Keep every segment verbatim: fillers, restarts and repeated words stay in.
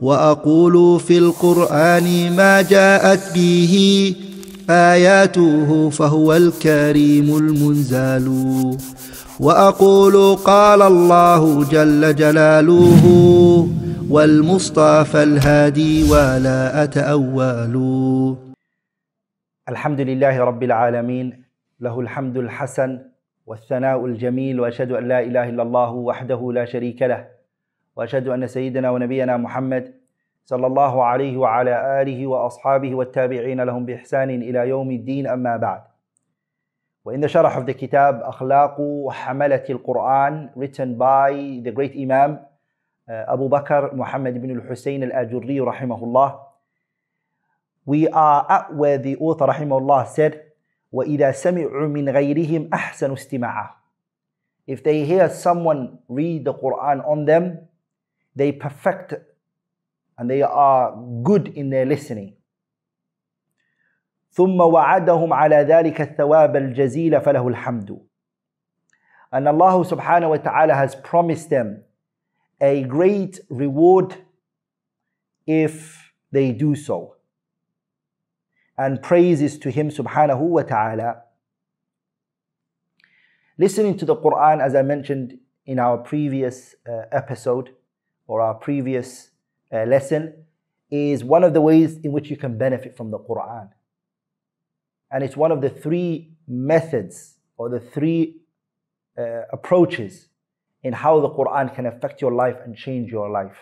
وأقول في القرآن ما جاءت به آياته فهو الكريم المنزال وأقول قال الله جل جلاله والمصطفى الهادي ولا أتأول. الحمد لله رب العالمين له الحمد الحسن والثناء الجميل وأشهد أن لا إله إلا الله وحده لا شريك له وأشهد أن سيدنا ونبينا محمد صلى الله عليه وعلى آله وأصحابه والتابعين لهم بإحسان إلى يوم الدين أما بعد. وإن the sharh of the kitab Akhlaaq Hamalati Al-Quran, written by the great Imam uh, Abu Bakr Muhammad ibn al-Husayn al-Aajurri rahimahullah, we are at where the author rahimahullah said, وَإِذَا سَمِعُوا مِنْ غَيْرِهِمْ أَحْسَنُوا اسْتِمَاعًا. If they hear someone read the Qur'an on them, they perfect and they are good in their listening. ثُمَّ وَعَدَهُمْ عَلَى ذَلِكَ الثَّوَابَ الْجَزِيلَ فَلَهُ الْحَمْدُ. And Allah subhanahu wa ta'ala has promised them a great reward if they do so. And praises to Him subhanahu wa ta'ala. Listening to the Qur'an, as I mentioned in our previous uh, episode or our previous uh, lesson, is one of the ways in which you can benefit from the Qur'an. And it's one of the three methods or the three uh, approaches in how the Qur'an can affect your life and change your life.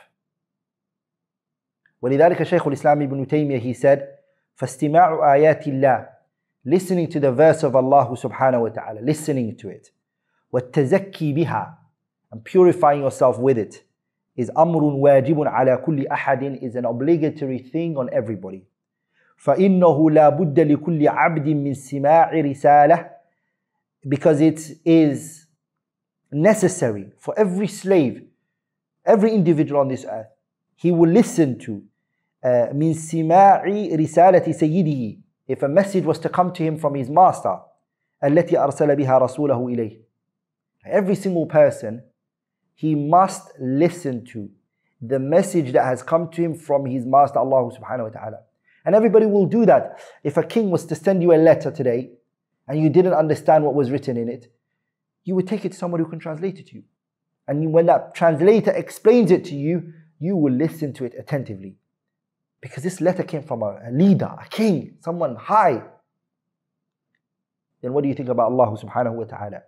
ولذلك شيخ الإسلام ابن تيمية, he said, فَاسْتِمَاعُ آيَاتِ اللَّهِ, listening to the verse of Allah subhanahu wa ta'ala, listening to it, وَالتَّزَكِّي بِهَا, and purifying yourself with it, is أَمْرٌ وَاجِبٌ عَلَى كُلِّ أَحَدٍ, is an obligatory thing on everybody. فَإِنَّهُ لَا بُدَّ لِكُلِّ عَبْدٍ مِّن سِمَاعِ رِسَالَةٍ, because it is necessary for every slave, every individual on this earth, he will listen to Uh, min sima'i risalati sayyidihi, if a message was to come to him from his master, allati arsala biha rasulahu ilayh. Every single person, he must listen to the message that has come to him from his master, Allah subhanahu wa ta'ala. And everybody will do that. If a king was to send you a letter today and you didn't understand what was written in it, you would take it to someone who can translate it to you. And when that translator explains it to you, you will listen to it attentively. Because this letter came from a, a leader, a king, someone high. Then what do you think about Allah subhanahu wa ta'ala?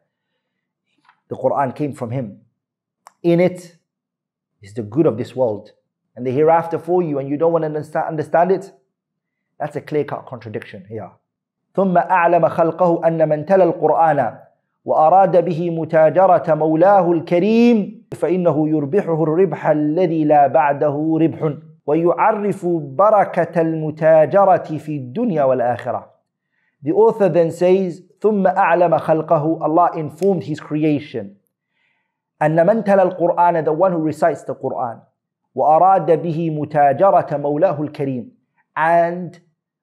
The Qur'an came from Him. In it is the good of this world and the hereafter for you, and you don't want to understand, understand it? That's a clear-cut contradiction here. ثُمَّ أَعْلَمَ خَلْقَهُ أَنَّ مَنْ تَلَى الْقُرْآنَ وَأَرَادَ بِهِ مُتَاجَرَةَ مَوْلَاهُ الْكَرِيمِ فَإِنَّهُ يُرْبِحُهُ الرِّبْحَ الَّذِي لَا بَعْدَهُ رِبْحٌ وَيُعَرِّفُ بَرَكَةَ الْمُتَاجَرَةِ فِي الدُّنْيَا وَالْآخِرَةِ. The author then says, ثُمَّ أَعْلَمَ خَلْقَهُ, Allah informed His creation, أَنَّ مَنْ تَلَى الْقُرْآنَ, the one who recites the Qur'an, وَأَرَادَ بِهِ مُتَاجَرَةَ مَوْلَاهُ الْكَرِيمِ, and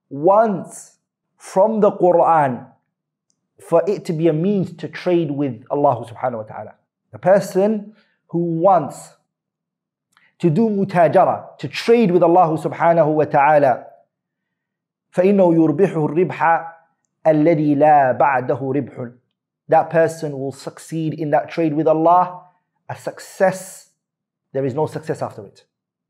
wants from the Qur'an for it to be a means to trade with Allah subhanahu wa ta'ala. The person who wants to do mutajara, to trade with Allah subhanahu wa ta'ala, فَإِنَّهُ يُرْبِحُهُ الرِّبْحَ الَّذِي لَا بَعْدَهُ رِبْحٌ. That person will succeed in that trade with Allah, a success, there is no success after it.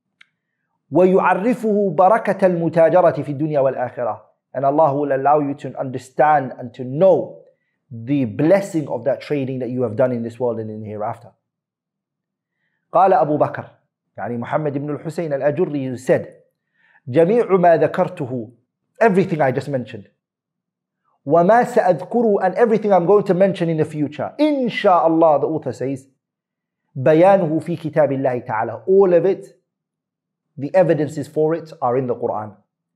وَيُعَرِّفُهُ بَرَكَةَ الْمُتَاجَرَةِ فِي الدُّنْيَا وَالْآخِرَةِ. And Allah will allow you to understand and to know the blessing of that trading that you have done in this world and in the hereafter. قال أبو بكر, يعني Muhammad ibn al-Husayn al-Aajurri, who said, جميع ما ذكرته, everything I just mentioned, وما سأذكره, and everything I'm going to mention in the future, inshallah, the author says, بيانه في كتاب الله تعالى, all of it, the evidences for it are in the Qur'an.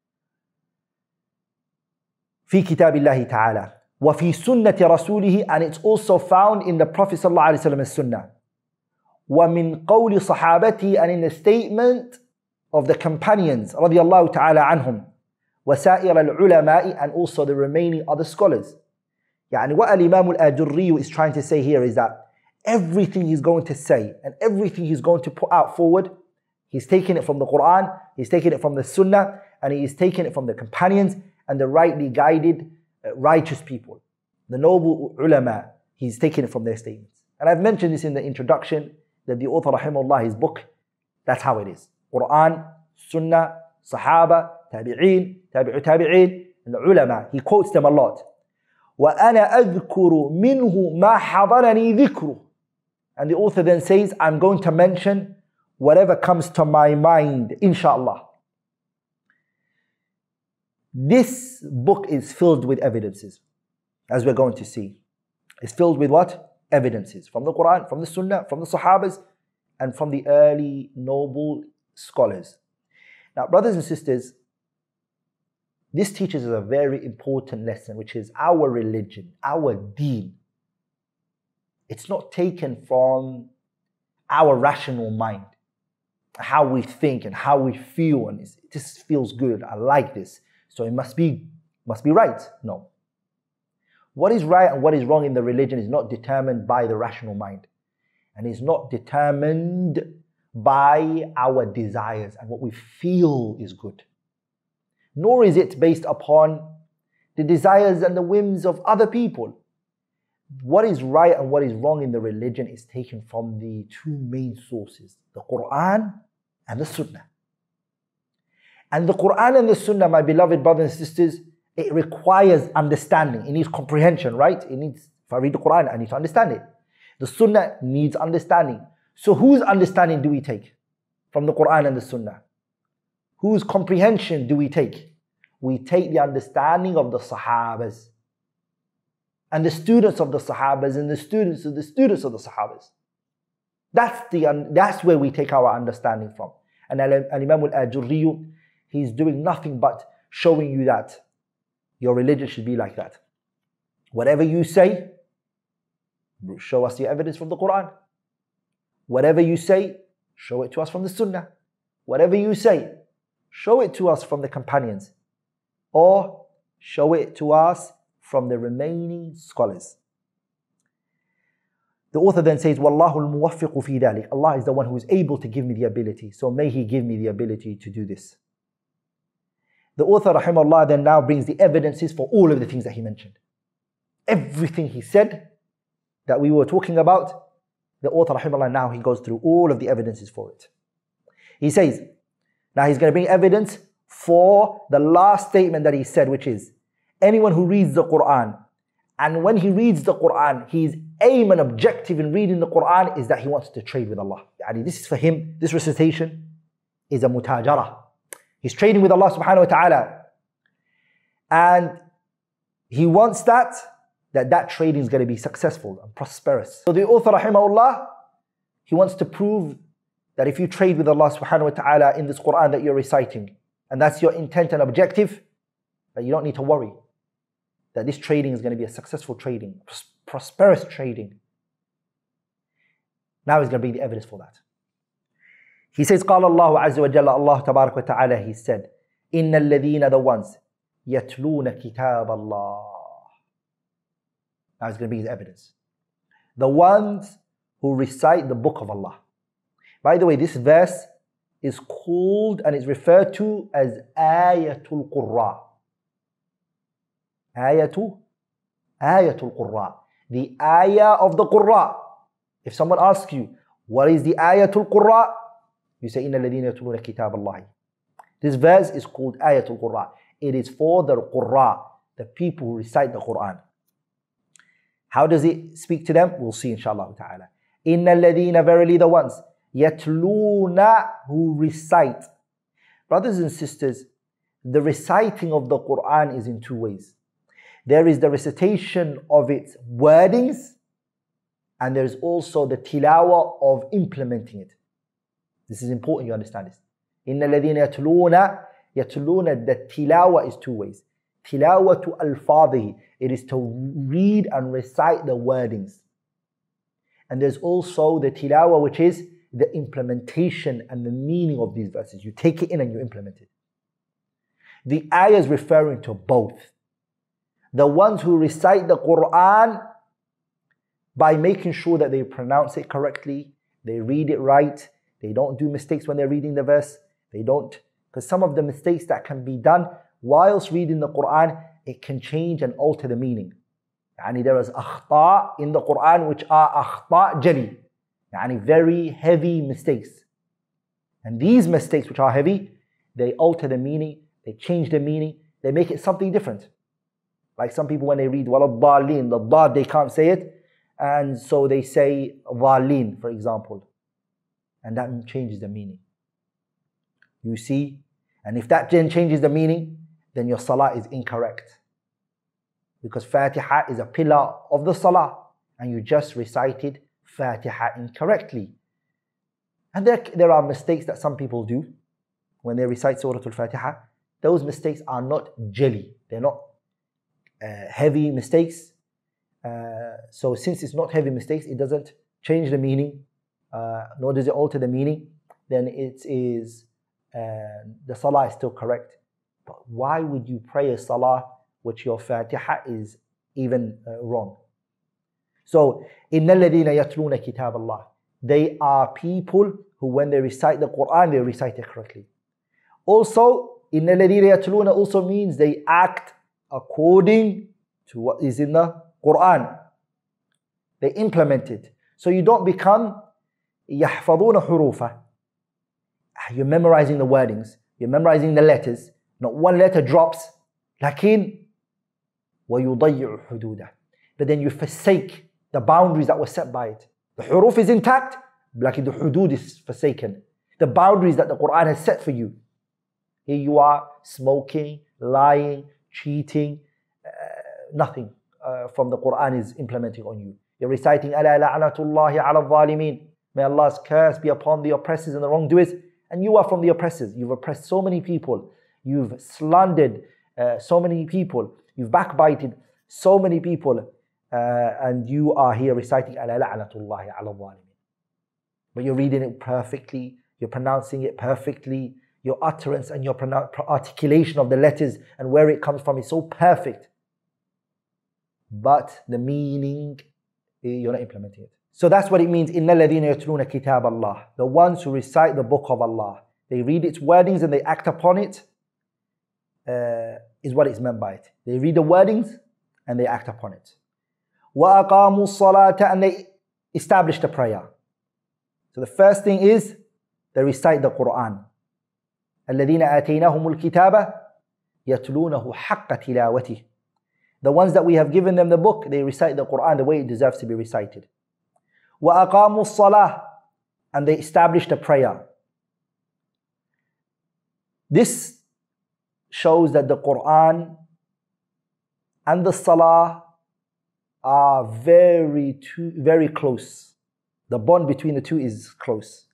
في كتاب الله تعالى وفي سنة رسوله, and it's also found in the Prophet صلى الله عليه وسلم's sunnah. وَمِنْ قَوْلِ صَحَابَتِهِ, and in the statement of the companions رضي الله تعالى عنهم, وَسَائِرَ الْعُلَمَاءِ, and also the remaining other scholars. يعني what al-Imam al-Aajurri is trying to say here is that everything he's going to say and everything he's going to put out forward, He's taken it from the Qur'an, he's taken it from the Sunnah, and he's taken it from the companions and the rightly guided, uh, righteous people. The noble ulama, he's taken it from their statements. And I've mentioned this in the introduction, that the author, rahimahullah, his book, that's how it is. Qur'an, Sunnah, Sahaba, Tabi'een, Tabi'u Tabi'een, and the ulama. He quotes them a lot. وَأَنَا أَذْكُرُ مِنْهُ مَا حَضَرَنِي ذِكْرُ. And the author then says, I'm going to mention whatever comes to my mind, inshallah. This book is filled with evidences, as we're going to see. It's filled with what? Evidences from the Qur'an, from the Sunnah, from the Sahabas, and from the early noble scholars. Now, brothers and sisters, this teaches us a very important lesson, which is our religion, our deen. It's not taken from our rational mind, how we think and how we feel, and this feels good, I like this, so it must be, must be right. No. What is right and what is wrong in the religion is not determined by the rational mind, and is not determined by our desires and what we feel is good. Nor is it based upon the desires and the whims of other people. What is right and what is wrong in the religion is taken from the two main sources, the Qur'an and the Sunnah. And the Qur'an and the Sunnah, my beloved brothers and sisters, it requires understanding. It needs comprehension, right? It needs, if I read the Qur'an, I need to understand it. The Sunnah needs understanding. So whose understanding do we take from the Qur'an and the Sunnah? Whose comprehension do we take? We take the understanding of the Sahabas and the students of the Sahabas and the students of the students of the Sahabas. That's, the, that's where we take our understanding from. And al-Imam al-Aajurri, he's doing nothing but showing you that your religion should be like that. Whatever you say, show us the evidence from the Qur'an. Whatever you say, show it to us from the Sunnah. Whatever you say, show it to us from the companions, or show it to us from the remaining scholars. The author then says, Wallahu al-muwaffiqu fi dhalik. Allah is the one who is able to give me the ability, so may He give me the ability to do this. The author, rahimahullah, then now brings the evidences for all of the things that he mentioned. Everything he said that we were talking about, the author, rahimahullah, now he goes through all of the evidences for it. He says, now he's going to bring evidence for the last statement that he said, which is, anyone who reads the Qur'an, and when he reads the Qur'an, his aim and objective in reading the Qur'an is that he wants to trade with Allah. Yani this is for him, this recitation is a mutajara. He's trading with Allah subhanahu wa ta'ala. And he wants that, that that trading is going to be successful and prosperous. So the author, rahimahullah, he wants to prove that if you trade with Allah subhanahu wa ta'ala in this Qur'an that you're reciting, and that's your intent and objective, that you don't need to worry, that this trading is going to be a successful trading, prosperous trading. Now he's going to bring the evidence for that. He says, قال الله عز وجل, Allah تبارك وتعالى, He said, إن الذين, the ones, يتلون كتاب الله. Now he's going to bring his evidence. The ones who recite the book of Allah. By the way, this verse is called and is referred to as Ayatul Qur'an. Ayatu, Ayatul Qur'an. The ayah of the Qur'an. If someone asks you, what is the Ayatul Qur'an? You say, إِنَّ الَّذِينَ يَتْلُونَ كِتَابَ اللَّهِ. This verse is called Ayatul Qur'an. It is for the Qur'an, the people who recite the Qur'an. How does it speak to them? We'll see inshallah ta'ala. إِنَّ الَّذِينَ, verily the ones, يَتْلُونَ, who recite. Brothers and sisters, the reciting of the Qur'an is in two ways. There is the recitation of its wordings, and there is also the tilawah of implementing it. This is important you understand this. إِنَّ الَّذِينَ يَتْلُونَ يَتْلُونَ, the tilawah is two ways. Tilawatu al-fadhihi, it is to read and recite the wordings. And there's also the tilawah, which is the implementation and the meaning of these verses. You take it in and you implement it. The ayah is referring to both. The ones who recite the Qur'an by making sure that they pronounce it correctly, they read it right, They don't do mistakes when they're reading the verse. They don't, because some of the mistakes that can be done whilst reading the Qur'an, it can change and alter the meaning. Yani there is akhta in the Qur'an which are akhta jali, yani very heavy mistakes. And these mistakes which are heavy, they alter the meaning, they change the meaning, they make it something different. Like some people when they read waladhalin, the dad they can't say it, and so they say dhalin, for example. And that changes the meaning. You see? And if that then changes the meaning, then your salah is incorrect. Because Fatiha is a pillar of the salah, and you just recited Fatiha incorrectly. And there, there are mistakes that some people do when they recite Surah Al-Fatiha. Those mistakes are not jali. They're not uh, heavy mistakes. Uh, so since it's not heavy mistakes, it doesn't change the meaning, uh, nor does it alter the meaning, then it is, uh, the salah is still correct. But why would you pray a salah which your Fatiha is even uh, wrong? So, إِنَّ الَّذِينَ يَتْلُونَ كِتَابَ اللَّهِ, they are people who when they recite the Qur'an, they recite it correctly. Also, إِنَّ الَّذِينَ يَتْلُونَ also means they act according to what is in the Qur'an. They implement it. So you don't become يَحْفَظُونَ حُرُوفًا. You're memorizing the wordings, you're memorizing the letters, not one letter drops, لكن وَيُضَيِّعُ حُدُودًا. But then you forsake the boundaries that were set by it. The huruf is intact, like the hudud is forsaken. The boundaries that the Qur'an has set for you. Here you are smoking, lying, cheating, uh, nothing uh, from the Qur'an is implementing on you. You're reciting أَلَا لَعْنَةُ اللَّهِ عَلَى الظَّالِمِينَ. May Allah's curse be upon the oppressors and the wrongdoers. And you are from the oppressors. You've oppressed so many people. You've slandered uh, so many people. You've backbited so many people. Uh, and you are here reciting أَلَا لَعْنَةُ اللَّهِ عَلَى الظَّالِمِينَ. But you're reading it perfectly. You're pronouncing it perfectly. Your utterance and your articulation of the letters and where it comes from is so perfect. But the meaning, you're not implementing it. So that's what it means. إِنَّ الَّذِينَ يَتْلُونَ كِتَابَ اللَّهِ. The ones who recite the book of Allah. They read its wordings and they act upon it, uh, is what is meant by it. They read the wordings and they act upon it. وَأَقَامُوا الصَّلَاةَ, and they establish the prayer. So the first thing is they recite the Qur'an. الَّذِينَ آتَيْنَاهُمُ الْكِتَابَ يَتْلُونَهُ حَقَّ تِلَاوَتِهِ. The ones that we have given them the book, they recite the Qur'an the way it deserves to be recited. وَأَقَامُوا الصَّلَاةَ, and they establish the prayer. This shows that the Qur'an and the Salah are very, too, very close. The bond between the two is close.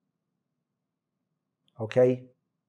Okay?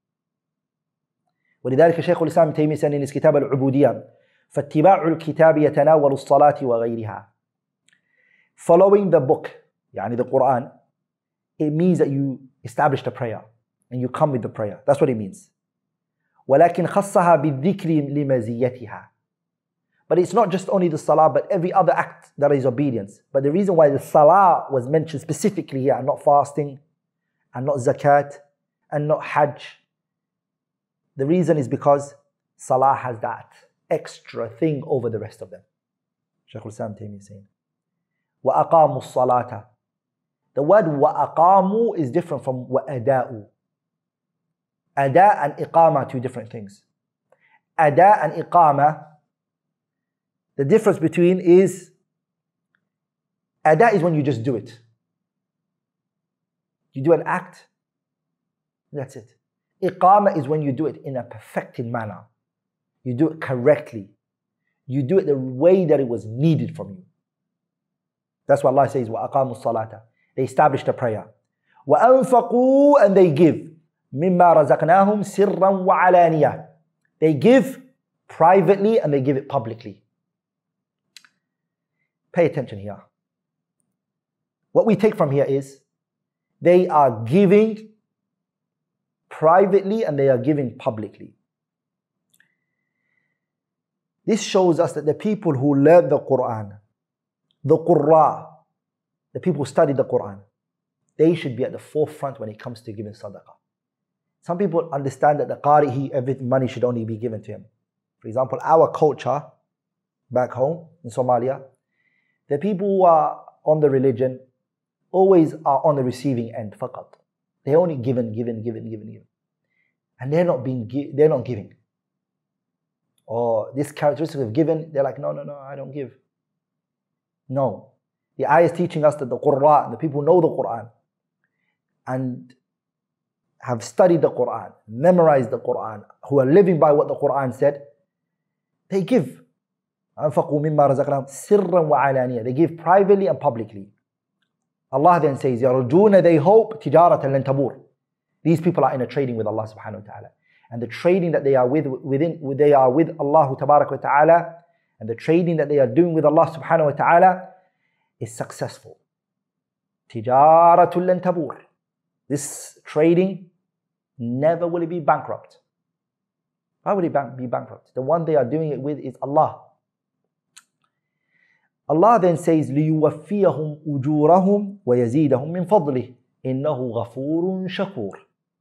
ولذلك شيخ الإسلام ابن تيمية said in his كتاب العبودية فاتباع الكتاب يتناول الصلاة وغيرها. Following the book, يعني the Qur'an, it means that you establish the prayer and you come with the prayer. That's what it means. ولكن خصها بالذكر لمزيتها. But it's not just only the salah, but every other act that is obedience. But the reason why the salah was mentioned specifically here, and not fasting, and not zakat, and not hajj, the reason is because salah has that extra thing over the rest of them. Shaykh al-Islam Taymiyyah is saying, وَأَقَامُوا الصَّلَاةَ. The word وَأَقَامُوا is different from وَأَدَاءُ. Ada and iqama, two different things. Ada and iqama, the difference between is, ada is when you just do it. You do an act, that's it. Iqama is when you do it in a perfected manner. You do it correctly. You do it the way that it was needed from you. That's what Allah says, وَأَقَامُوا الصَّلَاةَ. They establish the prayer. وَأَنفَقُوا, and they give. مِمَّا رَزَقْنَاهُمْ سِرًّا وَعَلَانِيَةً. They give privately and they give it publicly. Pay attention here. What we take from here is they are giving privately and they are giving publicly. This shows us that the people who learn the Qur'an, the Qurra, the people who study the Qur'an, they should be at the forefront when it comes to giving sadaqah. Some people understand that the qari, he, every money should only be given to him. For example, our culture back home in Somalia, the people who are on the religion always are on the receiving end, faqat. They're only given, given, given, given, given. And they're not being, they're not giving. Or this characteristic of giving, they're like, no, no, no, I don't give. No. The ayah is teaching us that the Qur'an, the people who know the Qur'an and have studied the Qur'an, memorized the Qur'an, who are living by what the Qur'an said, they give. أَنفَقُوا مِمَّا رَزَقْنَاهُمْ سِرًّا وَعَلَانِيًّا. They give privately and publicly. Allah then says, يَرْجُونَ, they hope, تِجَارَةً لَن تَبُورَ. These people are in a trading with Allah subhanahu wa ta'ala. And the trading that they are with within they are with Allah tabarak wa ta'ala, and the trading that they are doing with Allah subhanahu wa ta'ala is successful. تِجَارَةٌ لَن تَبُورَ. This trading, never will it be bankrupt. Why would it be bankrupt? The one they are doing it with is Allah. Allah then says, لِيُوَفِّيَهُمْ أُجُورَهُمْ وَيَزِيدَهُمْ مِنْ فَضْلِهِ إِنَّهُ غَفُورٌ شَكُورٌ.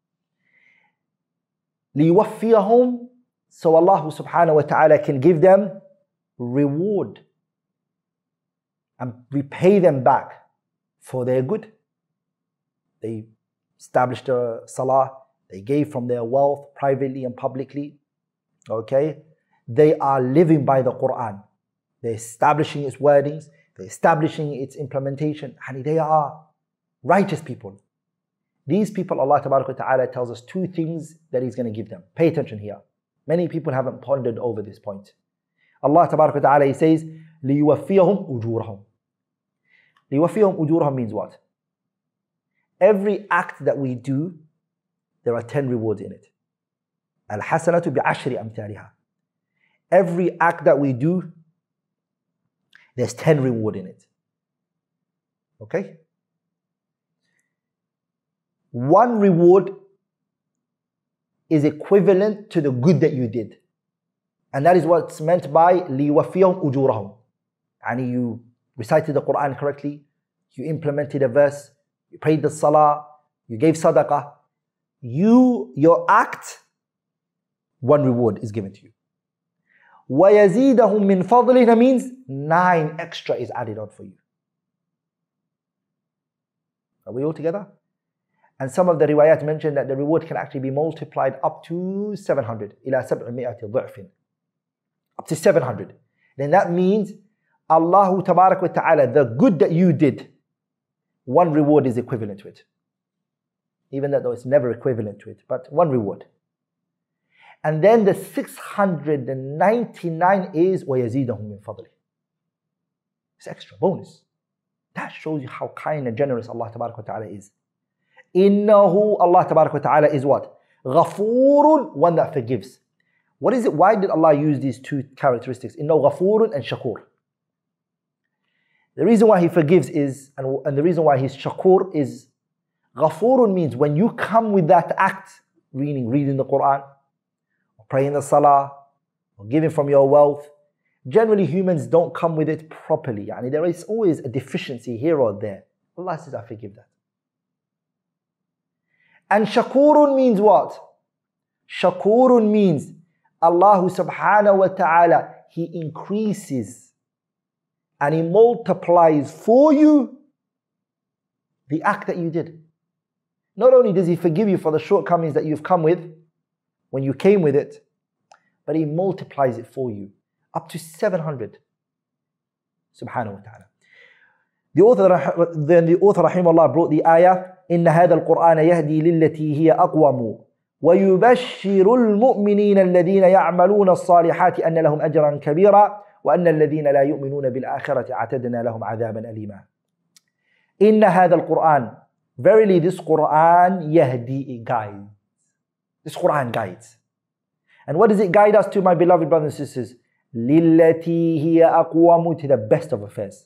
لِيُوَفِّيَهُمْ, so Allah subhanahu wa ta'ala can give them reward and repay them back for their good. They established a salah, they gave from their wealth privately and publicly. Okay? They are living by the Qur'an. They're establishing its wordings, they're establishing its implementation, and they are righteous people. These people, Allah Tabaraka wa Ta'ala tells us two things that He's going to give them. Pay attention here. Many people haven't pondered over this point. Allah Tabaraka wa Ta'ala, He says, لِيُوَفِّيَهُمْ أُجُورَهُمْ. لِيُوَفِّيَهُمْ أُجُورَهُمْ means what? Every act that we do, there are ten rewards in it. Al-hasanatu bi'ashri amthaliha. Every act that we do, there's ten reward in it. Okay? One reward is equivalent to the good that you did. And that is what's meant by لِيُوَفِّيَهُمْ أُجُورَهُمْ. And you recited the Qur'an correctly, you implemented a verse, you prayed the salah, you gave sadaqah. You, your act, one reward is given to you. وَيَزِيدَهُمْ مِنْ فَضْلِهِ means nine extra is added on for you. Are we all together? And some of the riwayat mention that the reward can actually be multiplied up to seven hundred. إِلَى سَبْعِمِائَةِ ضِعْفٍ. Up to seven hundred. Then that means Allah Tabarak wa Ta'ala, the good that you did, one reward is equivalent to it. Even though it's never equivalent to it, but one reward. And then the six hundred ninety-nine is وَيَزِيدَهُمْ مِنْ فَضْلِهِ. It's extra, bonus. That shows you how kind and generous Allah Tabarak wa Ta'ala is. إِنَّهُ, Allah Tabarak wa Ta'ala is what? غَفُورٌ, one that forgives. What is it? Why did Allah use these two characteristics? إِنَّهُ غَفُورٌ and shakur. The reason why He forgives is, and, and the reason why He's shakur is, غَفُورٌ means when you come with that act, reading, reading the Qur'an, praying the salah, or giving from your wealth, generally humans don't come with it properly. Yani there is always a deficiency here or there. Allah says, I forgive that. And shakurun means what? Shakurun means Allah subhanahu wa ta'ala, He increases and He multiplies for you the act that you did. Not only does He forgive you for the shortcomings that you've come with, when you came with it, but He multiplies it for you up to seven hundred. Subhanahu wa ta'ala. The author, then the author rahimahullah brought the ayah, إِنَّ هَذَا الْقُرْآنَ يَهْدِي لِلَّتِي هِيَ أَقْوَمُ وَيُبَشِّرُ الْمُؤْمِنِينَ الَّذِينَ يَعْمَلُونَ الصَّالِحَاتِ أَنَّ لَهُمْ أَجْرًا كَبِيرًا وَأَنَّ الَّذِينَ لَا يُؤْمِنُونَ بِالْآخِرَةِ أَعْتَدْنَا لَهُمْ عَذَابًا أَلِيمًا. إِنَّ هَذَا الْقُرْآنَ, verily this Qur'an, يَهْدِي, it guides. This Qur'an guides. And what does it guide us to, my beloved brothers and sisters? لِلَّتِي هِيَ أَقْوَمُ, to the best of affairs.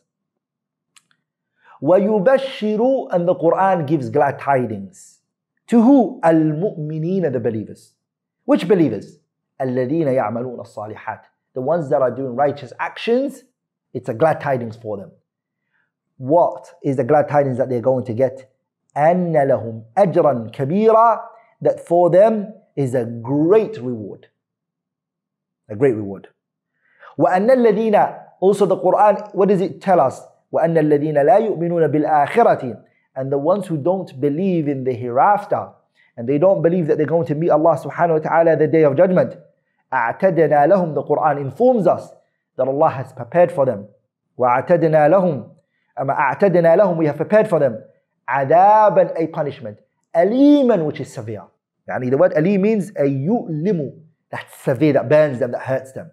وَيُبَشِّرُ, and the Qur'an gives glad tidings. To who? Al-mu'mineen, the believers. Which believers? الَّذِينَ يَعْمَلُونَ الصَّالِحَاتِ, the ones that are doing righteous actions. It's a glad tidings for them. What is the glad tidings that they're going to get? أَنَّ لَهُمْ أَجْرًا كَبِيرًا, that for them is a great reward. A great reward. وَأَنَّ الَّذِينَ, also the Qur'an, what does it tell us? وَأَنَّ الَّذِينَ لَا يُؤْمِنُونَ بِالْآخِرَةِ, and the ones who don't believe in the hereafter, and they don't believe that they're going to meet Allah subhanahu wa ta'ala the day of judgment. أَعْتَدْنَا لَهُمْ, the Qur'an informs us that Allah has prepared for them. وَأَعْتَدْنَا لَهُمْ, أما أَعْتَدْنَا لَهُم, we have prepared for them, عَذَابًا, a punishment, أَلِيمًا, which is severe. يعني the word أليم means a يُؤْلِمُ, that's severe, that burns them, that hurts them.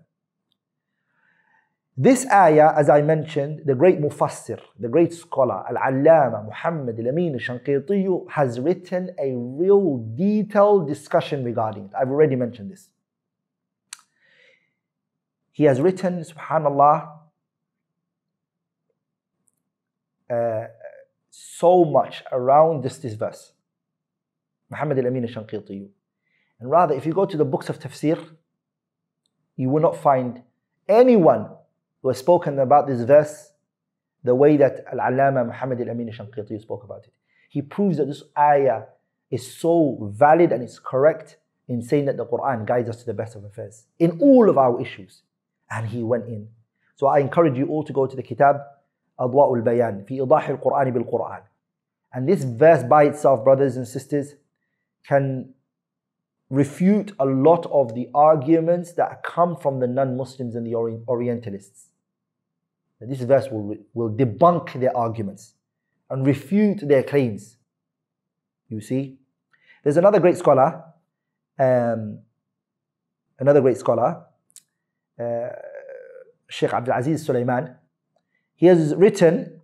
This ayah, as I mentioned, the great mufassir, the great scholar, Al-Allama Muhammad Al-Amin Al-Shanqiti, has written a real detailed discussion regarding it. I've already mentioned this. He has written, subhanallah, uh, so much around this, this verse. Muhammad Al-Amin Al-Shanqiti. And rather, if you go to the books of tafsir, you will not find anyone who has spoken about this verse the way that Al-Allama Muhammad Al-Amin Al-Shanqiti spoke about it. He proves that this ayah is so valid and it's correct in saying that the Qur'an guides us to the best of affairs in all of our issues. And he went in. So I encourage you all to go to the kitab Adwa'ul Bayan fi Idahi al-Qur'an bil-Qur'an. And this verse by itself, brothers and sisters, can refute a lot of the arguments that come from the non-Muslims and the Orientalists. This verse will, will debunk their arguments and refute their claims. You see? There's another great scholar, um, another great scholar, uh, Sheikh Abdul Aziz Sulaiman. He has written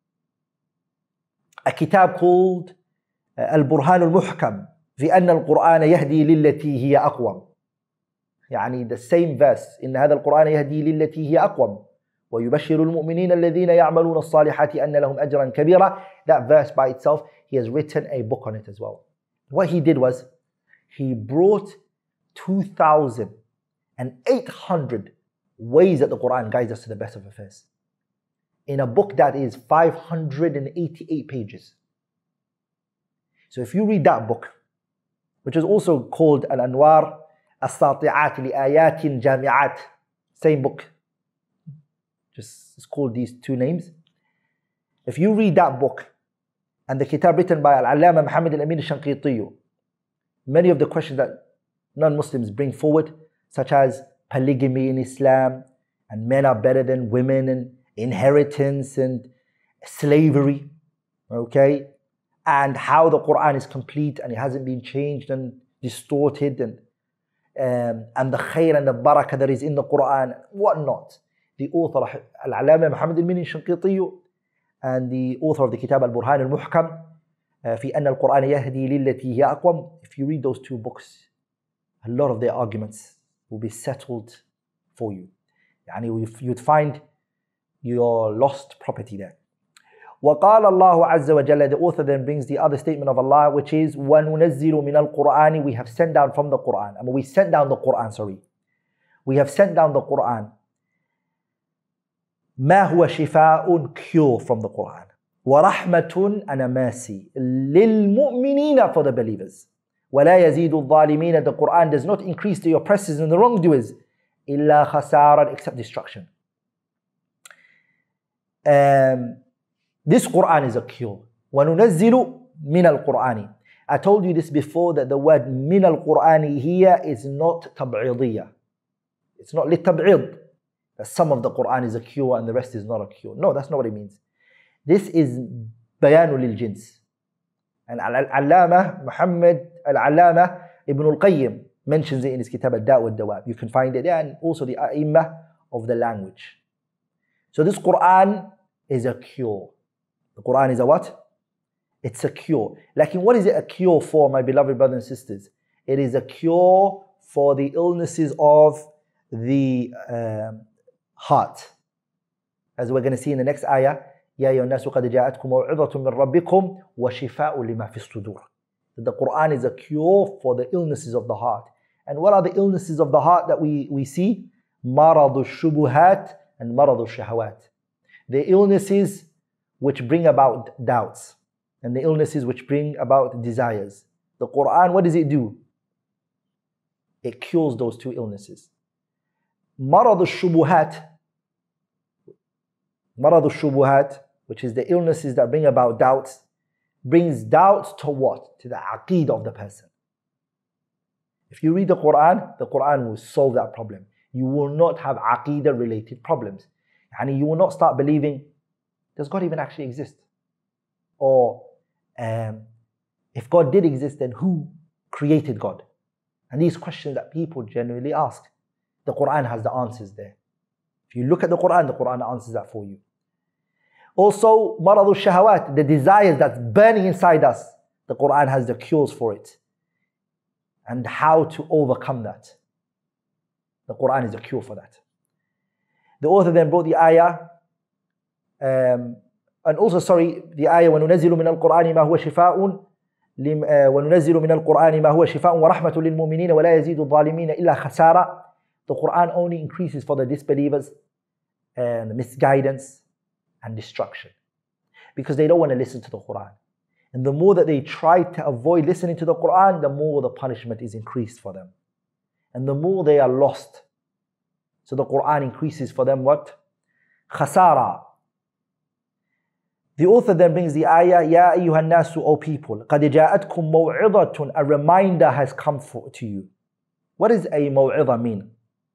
a kitab called uh, Al-Burhan Al-Muhkam في أن القرآن يهدي للتي هي أقوم. يعني the same verse, إن هذا القرآن يهدي للتي هي أقوم ويبشر المؤمنين الذين يعملون الصالحات أن لهم أجرا كبيرا. That verse by itself, he has written a book on it as well. What he did was, he brought two thousand eight hundred ways that the Qur'an guides us to the best of affairs in a book that is five hundred eighty-eight pages. So if you read that book, which is also called Al-Anwar As-Sati'at Li-Ayatin Jami'at, same book, just it's called these two names. If you read that book and the kitab written by Al-Allama Muhammad Al-Amin Al-Shanqiti, many of the questions that non-Muslims bring forward, such as polygamy in Islam, and men are better than women, and inheritance and slavery, okay, and how the Qur'an is complete and it hasn't been changed and distorted, and um, and the khair and the barakah that is in the Qur'an, whatnot. The author Al-Allama Muhammad Al-Amin Al-Shanqiti and the author of the kitab Al-Burhan Al-Muhkam في أن القرآن يهدي للتي هي أقوم, if you read those two books, a lot of their arguments will be settled for you. يعني you'd find your lost property there. وقال الله عز وجل, the author then brings the other statement of Allah, which is وَنُنَزِّلُ مِنَ الْقُرْآنِ, we have sent down from the Qur'an. I mean, we sent down the Qur'an, sorry. We have sent down the Qur'an. ما هو شفاء, cure from the Qur'an. وَرَحْمَةٌ, and a mercy. لِلْمُؤْمِنِينَ, for the believers. وَلَا يَزِيدُ الظَّالِمِينَ, the Qur'an does not increase the oppressors and the wrongdoers. إِلَّا خَسَارًا, except destruction. Um, this Qur'an is a cure. وَنُنَزِّلُ مِنَ الْقُرْآنِ. I told you this before, that the word مِنَ الْقُرْآنِ here is not تبعيضية. It's not للتبعيض, that some of the Qur'an is a cure and the rest is not a cure. No, that's not what it means. This is بيان للجنس. And Al-Allama Muhammad Al-Allama Ibn Al-Qayyim mentions it in his kitab Al-Da' wal-Dawab. You can find it there, and also the A'imma of the language. So this Qur'an is a cure. The Qur'an is a what? It's a cure. Like, what is it a cure for, my beloved brothers and sisters? It is a cure for the illnesses of the um, heart. As we're going to see in the next ayah, يَا أَيُّهَا النَّاسُ قَدْ جَاءَتْكُمْ مَوْعِظَةٌ مِّن رَبِّكُمْ وَشِفَاءٌ لِمَا فِي الصُّدُورِ. The Qur'an is a cure for the illnesses of the heart. And what are the illnesses of the heart that we, we see? مَرَضُ الشُّبُهَاتِ and مَرَضُ الشَّهَوَاتِ. The illnesses which bring about doubts and the illnesses which bring about desires. The Qur'an, what does it do? It cures those two illnesses. Marad al-shubuhat, Marad al-shubuhat, which is the illnesses that bring about doubts, brings doubts to what? To the aqeedah of the person. If you read the Qur'an, the Qur'an will solve that problem. You will not have aqeedah related problems. And you will not start believing, does God even actually exist? Or um, if God did exist, then who created God? And these questions that people generally ask, the Qur'an has the answers there. If you look at the Qur'an, the Qur'an answers that for you. Also, marad al-shahawat, the desires that's burning inside us, the Qur'an has the cures for it. And how to overcome that. The Qur'an is the cure for that. The author then brought the ayah, um, and also, sorry, the ayah, وَنُنَزِّلُ مِنَ الْقُرْآنِ مَا هُوَ شِفَاءٌ وَنُنَزِّلُ مِنَ الْقُرْآنِ مَا هُوَ شِفَاءٌ وَرَحْمَةٌ لِلْمُؤْمِنِينَ وَلَا يَزِيدُ الظَّالِمِينَ إِلَّا خَسَارًا. The Qur'an only increases for the disbelievers and misguidance and destruction, because they don't want to listen to the Qur'an. And the more that they try to avoid listening to the Qur'an, the more the punishment is increased for them. And the more they are lost. So the Qur'an increases for them what? Khasara. The author then brings the ayah, Ya ayyuhan nasu, O people, قَدْ جَاءَتْكُمْ مَوْعِظَةٌ, a reminder has come for, to you. What does a maw'idah mean?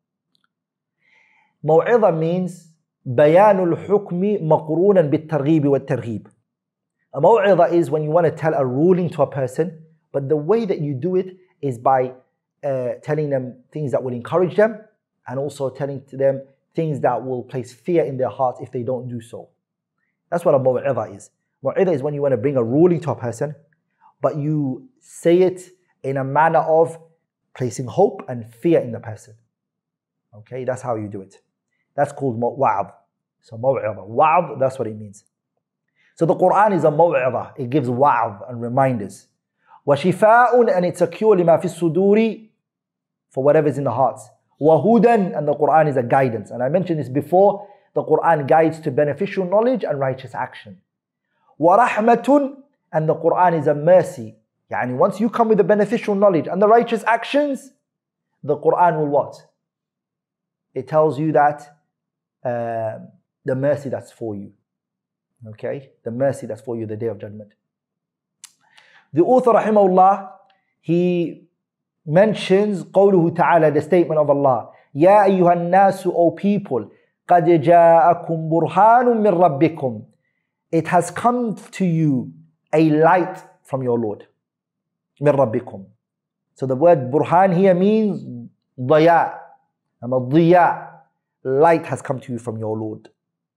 Maw'idah means بَيَانُ الْحُكْمِ مَقْرُونًا بِالتَّرْغِيبِ وَالتَّرْهِيبِ. A maw'idah is when you want to tell a ruling to a person, but the way that you do it is by uh, telling them things that will encourage them, and also telling to them things that will place fear in their hearts if they don't do so. That's what a maw'idah is. Maw'idah is when you want to bring a ruling to a person, but you say it in a manner of placing hope and fear in the person. Okay, that's how you do it. That's called wa'ad. So maw'idah. Wa'ad, that's what it means. So the Qur'an is a maw'idah. It gives wa'ad and reminders. وَشِفَاءٌ, and it's a cure لِمَا فِي الصُّدُورِ, for whatever is in the hearts. وَهُدًى, and the Qur'an is a guidance. And I mentioned this before, the Qur'an guides to beneficial knowledge and righteous action. وَرَحْمَةٌ, and the Qur'an is a mercy. Yani once you come with the beneficial knowledge and the righteous actions, the Qur'an will what? It tells you that uh, the mercy that's for you. Okay? The mercy that's for you the day of judgment. The author, rahimahullah, he mentions قوله تعالى, the statement of Allah, يا أيها الناس, O people, قد جاءكم برهان من ربكم. It has come to you a light from your Lord. من ربكم. So the word burhan here means ضياء. ضياء. Light has come to you from your Lord.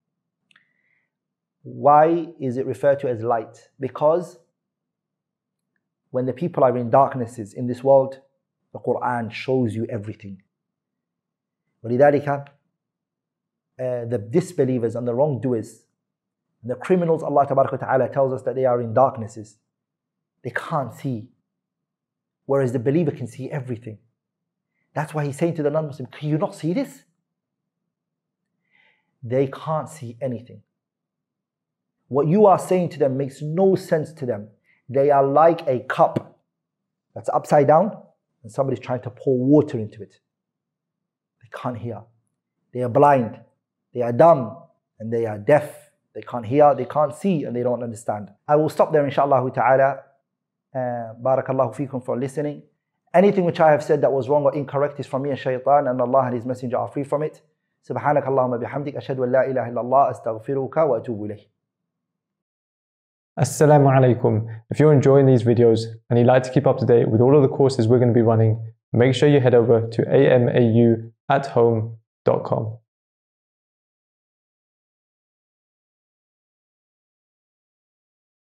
Why is it referred to as light? Because when the people are in darknesses in this world, the Qur'an shows you everything. ولذلك uh, the disbelievers and the wrongdoers and the criminals, Allah Ta'ala tells us that they are in darknesses. They can't see. Whereas the believer can see everything. That's why he's saying to the non-Muslim, can you not see this? They can't see anything. What you are saying to them makes no sense to them. They are like a cup that's upside down and somebody's trying to pour water into it. They can't hear. They are blind. They are dumb. And they are deaf. They can't hear, they can't see, and they don't understand. I will stop there, inshaAllah ta'ala. Uh, BarakAllahu feekum for listening. Anything which I have said that was wrong or incorrect is from me and shaitan, and Allah and His Messenger are free from it. Subhanak Allahumma bihamdik, ashhadu an la ilaha illallah, astaghfiruka wa atubu ilayh. Assalamu alaikum. If you're enjoying these videos and you'd like to keep up to date with all of the courses we're going to be running, make sure you head over to A M A U at home dot com.